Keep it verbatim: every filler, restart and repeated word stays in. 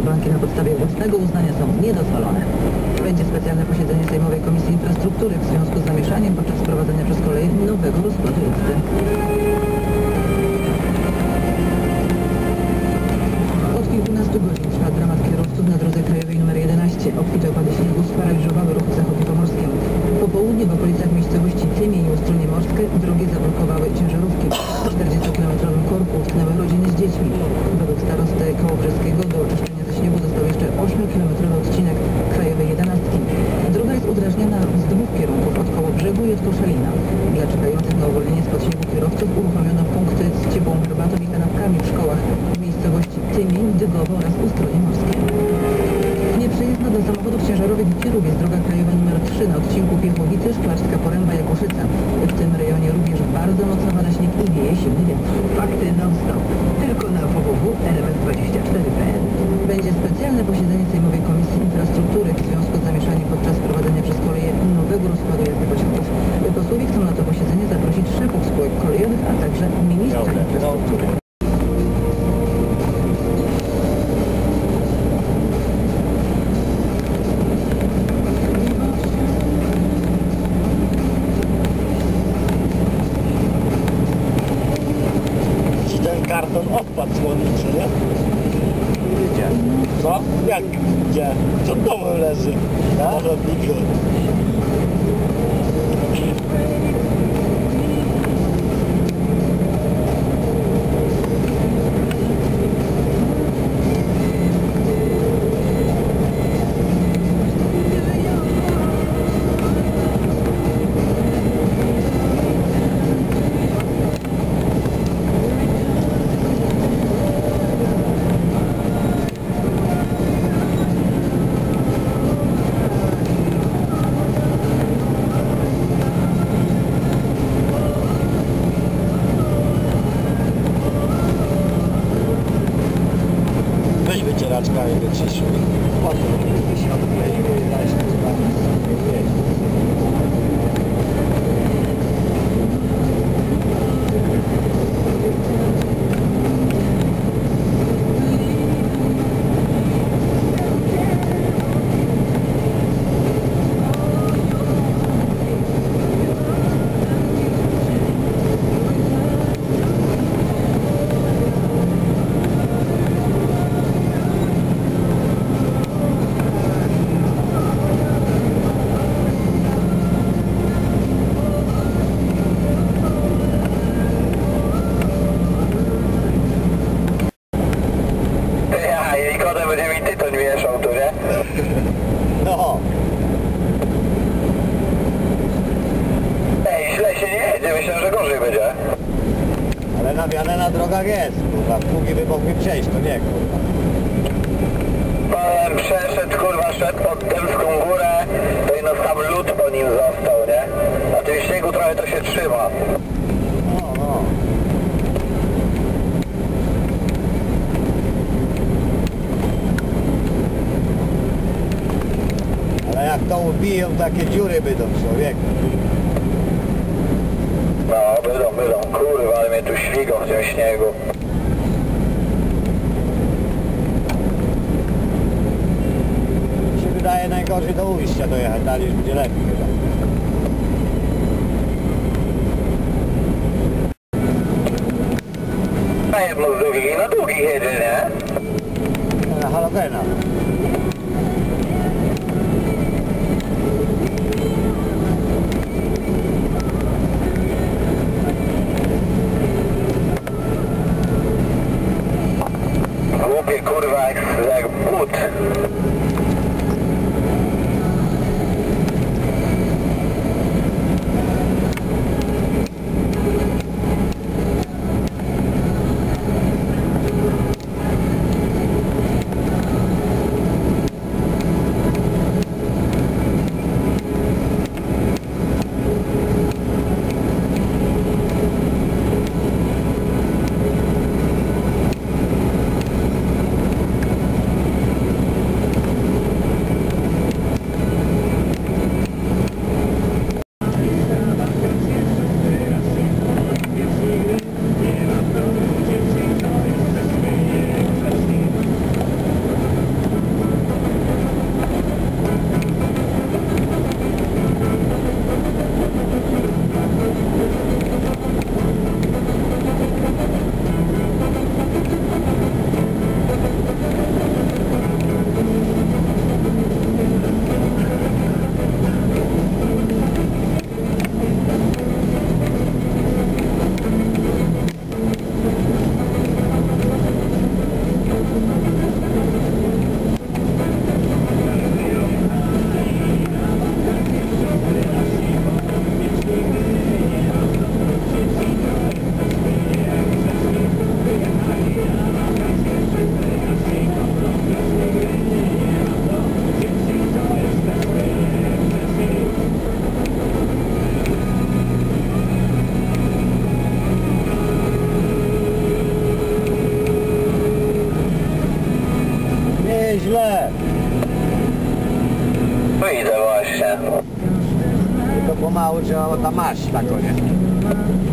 przesłanki na podstawie własnego uznania są niedozwolone. Będzie specjalne posiedzenie Sejmowej Komisji Infrastruktury w związku z zamieszaniem podczas wprowadzenia przez kolei nowego rozkładu jazdy. Od kilkunastu godzin trwa dramat kierowców na drodze krajowej nr jedenaście. Obfite opady śniegu sparaliżowały ruch zachodniopomorskim. Po południu w okolicach miejscowości Tymień i Ustronie Morskie drogi zablokowały ciężarówki. W czterdziestokilometrowym korku utknęły rodziny z dziećmi. Według starosty kołobrzeskiego do oczyszczenia ze śniegu został jeszcze ośmiokilometrowy odcinek krajowej jedenastki. Droga jest udrażniana z dwóch kierunków, od Kołobrzegu i od Koszalina. Dla czekających na uwolnienie spod śniegu kierowców uruchomiono punkty z ciepłą herbatą i kanapkami w szkołach w miejscowości Tymień, Dygowo oraz Ustronie Morskie. Nieprzejezdna dla samochodów ciężarowych i tirów jest droga krajowa nr trzy na odcinku Piechowicy, Szklarska Poręba, Jakuszyca. W tym rejonie również bardzo mocno pada śnieg i wieje silny wiatr. Fakty non-stop. Tylko na w w w kropka r m f dwadzieścia cztery kropka p l. Będzie specjalne posiedzenie Sejmowej Komisji Infrastruktury w związku z zamieszaniem podczas wprowadzenia przez koleje nowego rozkładu jazdy pociągów. Posłowie chcą na to posiedzenie zaprosić szefów spółek kolejowych, a także ministra infrastruktury. Karton odpadł słonniczy, nie? Gdzie? Co? Jak gdzie? Przed domem leży. Na chodniku. Wycieraczka i wyciszył. Potem wysiądł i dać na sprawę. No. Ej, źle się nie jedzie, myślę, że gorzej będzie. Ale nawiane na drogach jest, kurwa, pługi by mogli przejść, to nie, kurwa. Pan przeszedł, kurwa, szedł pod Dębską Górę, to i no sam lód po nim został, nie? Na tym śniegu trochę to się trzyma. No, no. Ale jak to ubiją, takie dziury będą, człowieku. No, będą, będą, kurwa, ale mnie tu śmigą w tym śniegu. Mi się wydaje najgorzej do ujścia dojechać, dalej już będzie lepiej chyba. Na jedno z drugich i na długich jedzie, nie? Na halogena. Głupie, kurwa, jak, jak but. pomału, że tam masz, tak, nie?